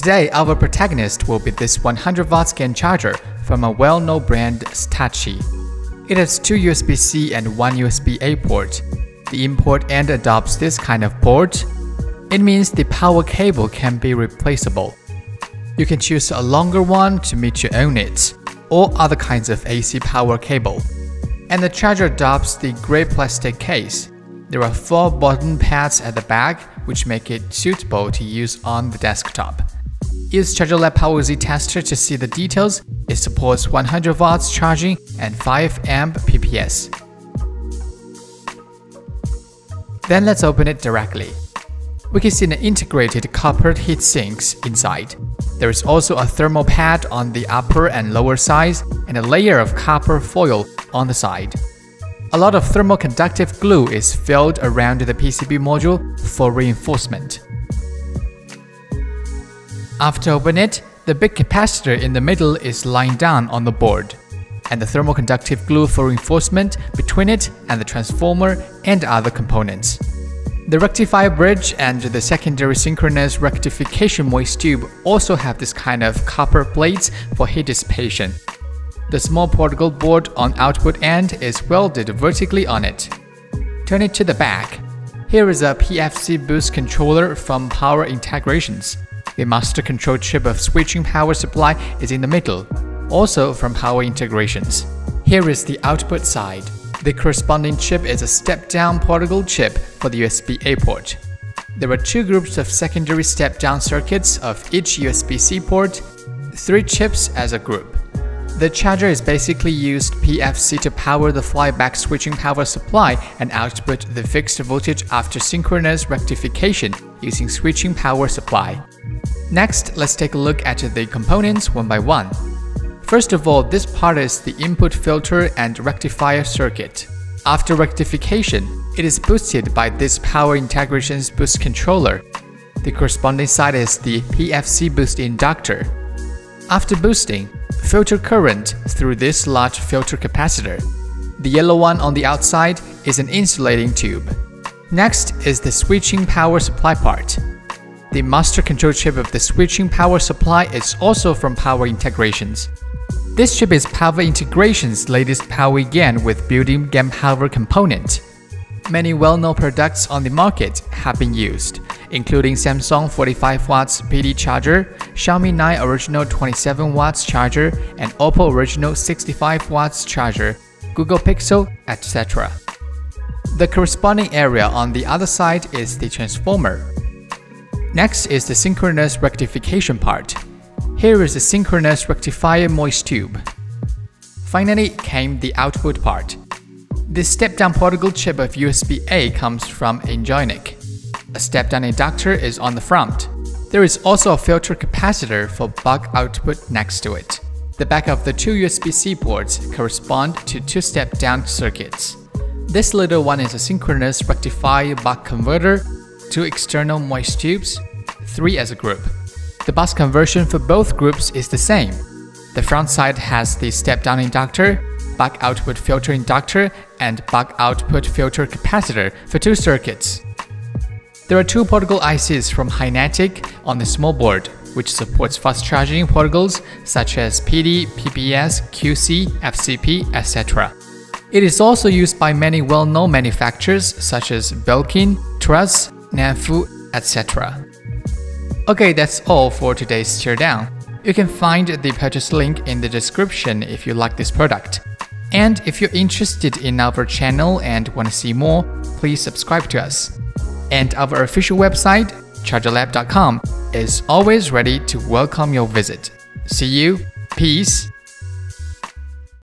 Today, our protagonist will be this 100W GaN charger from a well-known brand Satechi. It has 2 USB-C and 1 USB-A port. The input end adopts this kind of port. It means the power cable can be replaceable. You can choose a longer one to meet your own needs, or other kinds of AC power cable. And the charger adopts the gray plastic case. There are 4 button pads at the back, which make it suitable to use on the desktop. Use ChargerLab PowerZ tester to see the details. It supports 100W charging and 5 amp PPS. Then let's open it directly. We can see an integrated copper heat sinks inside. There is also a thermal pad on the upper and lower sides and a layer of copper foil on the side. A lot of thermoconductive glue is filled around the PCB module for reinforcement. After opening it, the big capacitor in the middle is lying down on the board, and the thermoconductive glue for reinforcement between it and the transformer and other components. The rectifier bridge and the secondary synchronous rectification moist tube also have this kind of copper plates for heat dissipation. The small portable board on output end is welded vertically on it. Turn it to the back. Here is a Pfc Boost Controller from Power Integrations. The master control chip of switching power supply is in the middle, also from Power Integrations. Here is the output side. The corresponding chip is a step-down portable chip for the USB-A port. There are 2 groups of secondary step-down circuits of each USB-C port, 3 chips as a group. The charger is basically used PFC to power the flyback switching power supply and output the fixed voltage after synchronous rectification using switching power supply. Next, let's take a look at the components one by one. First of all, this part is the input filter and rectifier circuit. After rectification, it is boosted by this Power Integrations Boost Controller. The corresponding side is the Pfc Boost Inductor. After boosting, filter current through this large filter capacitor. The yellow one on the outside is an insulating tube. Next is the switching power supply part. The master control chip of the switching power supply is also from Power Integrations. This chip is Power Integrations' latest power GaN with built-in GaN power component. Many well-known products on the market have been used, including Samsung 45W PD charger, Xiaomi 9 original 27W charger, and Oppo original 65W charger, Google Pixel, etc. The corresponding area on the other side is the transformer. Next is the synchronous rectification part. Here is the synchronous rectifier moist tube. Finally came the output part. This step-down portable chip of USB-A comes from Enjoynic. A step-down inductor is on the front. There is also a filter capacitor for buck output next to it. The back of the 2 USB-C ports correspond to 2 step-down circuits. This little one is a synchronous rectifier buck converter, 2 external moist tubes, 3 as a group. The bus conversion for both groups is the same. The front side has the step-down inductor, buck output filter inductor, and buck output filter capacitor for 2 circuits. There are 2 portable ICs from Hynetic on the small board, which supports fast charging portables such as PD, PPS, QC, FCP, etc. It is also used by many well-known manufacturers such as Belkin, Truss, Nanfu, etc. Okay, that's all for today's teardown. You can find the purchase link in the description if you like this product. And if you're interested in our channel and want to see more, please subscribe to us. And our official website, chargerlab.com, is always ready to welcome your visit. See you, peace.